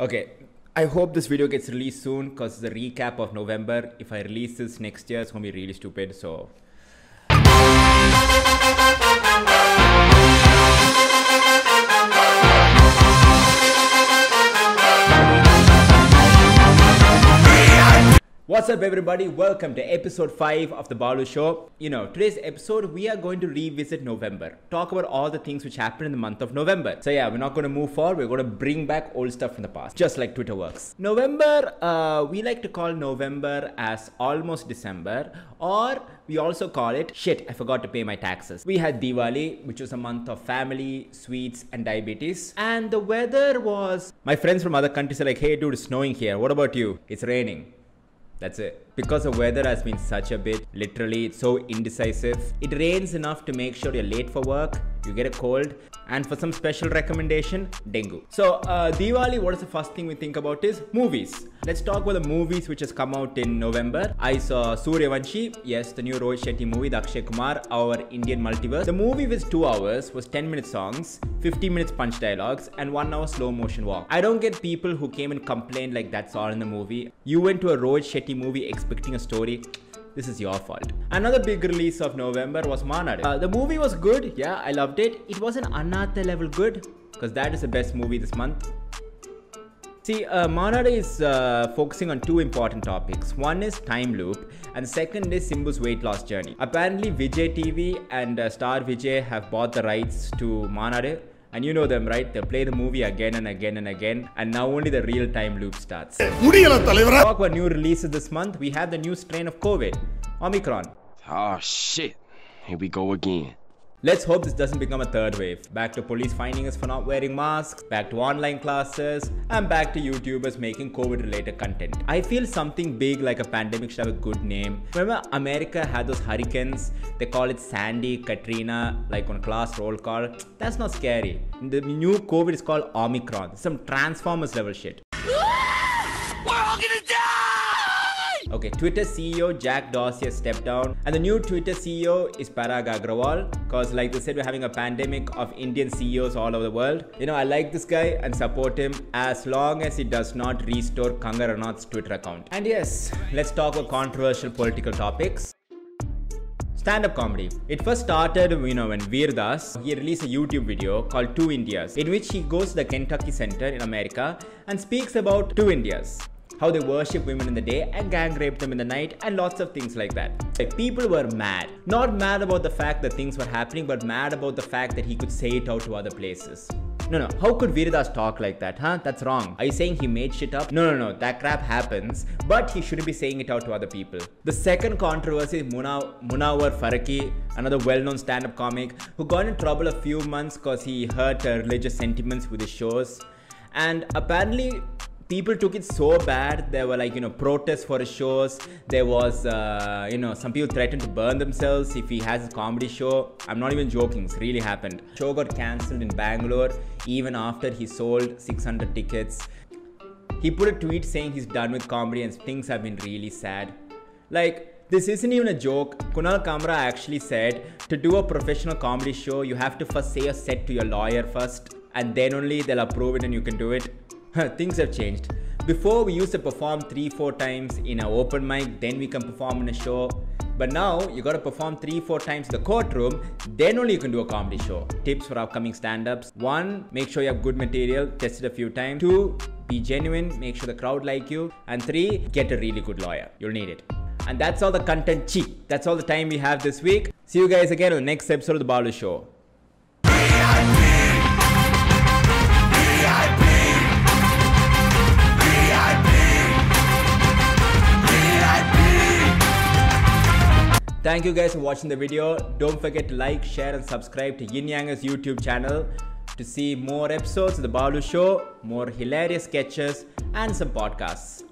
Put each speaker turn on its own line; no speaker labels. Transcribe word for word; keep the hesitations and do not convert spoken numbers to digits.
Okay, I hope this video gets released soon because it's a recap of November. If I release this next year, it's gonna be really stupid. So. What's up everybody, welcome to episode five of the Balu Show. You know, today's episode we are going to revisit November. Talk about all the things which happened in the month of November. So yeah, we're not going to move forward, we're going to bring back old stuff from the past. Just like Twitter works. November, uh, we like to call November as almost December, or we also call it, shit, I forgot to pay my taxes. We had Diwali, which was a month of family, sweets and diabetes. And the weather was, my friends from other countries are like, hey dude, it's snowing here. What about you? It's raining. That's it. Because the weather has been such a bit, literally, it's so indecisive. It rains enough to make sure you're late for work, you get a cold, and for some special recommendation, dengue. So, uh, Diwali, what is the first thing we think about is movies. Let's talk about the movies which has come out in November. I saw Sooryavanshi, yes, the new Rohit Shetty movie, the Akshay Kumar, our Indian multiverse. The movie was two hours, was ten minute songs, fifty minutes punch dialogues, and one hour slow motion walk. I don't get people who came and complained like that's all in the movie. You went to a Rohit Shetty movie expecting a story. This is your fault. Another big release of November was Maanadu. Uh, the movie was good. Yeah, I loved it. It wasn't Anatha level good because that is the best movie this month. See, uh, Maanadu is uh, focusing on two important topics. One is time loop and second is Simbu's weight loss journey. Apparently Vijay T V and uh, Star Vijay have bought the rights to Maanadu. And you know them, right? They play the movie again and again and again. And now only the real time loop starts. Talk about new releases this month. We have the new strain of COVID, Omicron.
Oh shit, here we go again.
Let's hope this doesn't become a third wave. Back to police finding us for not wearing masks, back to online classes, and back to YouTubers making COVID related content. I feel something big like a pandemic should have a good name. Remember America had those hurricanes? They call it Sandy, Katrina, like on class roll call. That's not scary. The new COVID is called Omicron. Some Transformers level shit.
We're all gonna die!
Okay, Twitter C E O Jack Dorsey has stepped down and the new Twitter C E O is Parag Agrawal because like they said, we're having a pandemic of Indian C E Os all over the world. You know, I like this guy and support him as long as he does not restore Kangar Ranath's Twitter account. And yes, let's talk about controversial political topics. Stand-up comedy. It first started, you know, when Veer Das, he released a YouTube video called Two Indias, in which he goes to the Kentucky Center in America and speaks about two Indias. How they worship women in the day and gang rape them in the night and lots of things like that. Like, people were mad. Not mad about the fact that things were happening, but mad about the fact that he could say it out to other places. No, no, how could Veer Das talk like that, huh? That's wrong. Are you saying he made shit up? No, no, no, that crap happens, but he shouldn't be saying it out to other people. The second controversy is Muna, Munawar Faraki, another well-known stand-up comic who got in trouble a few months because he hurt uh, religious sentiments with his shows. And apparently, people took it so bad, there were like, you know, protests for his shows. There was, uh, you know, some people threatened to burn themselves if he has a comedy show. I'm not even joking, it's really happened. Show got cancelled in Bangalore even after he sold six hundred tickets. He put a tweet saying he's done with comedy and things have been really sad. Like, this isn't even a joke. Kunal Kamra actually said, to do a professional comedy show, you have to first say a set to your lawyer first, and then only they'll approve it and you can do it. Things have changed. Before we used to perform three, four times in an open mic, then we can perform in a show. But now you gotta perform three, four times in the courtroom, then only you can do a comedy show. Tips for upcoming stand-ups. One, make sure you have good material, test it a few times. Two, be genuine, make sure the crowd like you. And three, get a really good lawyer. You'll need it. And that's all the content cheap. That's all the time we have this week. See you guys again on the next episode of the Balu Show. Thank you guys for watching the video. Don't forget to like, share and subscribe to Yin Yanger's YouTube channel to see more episodes of The Balu Show, more hilarious sketches and some podcasts.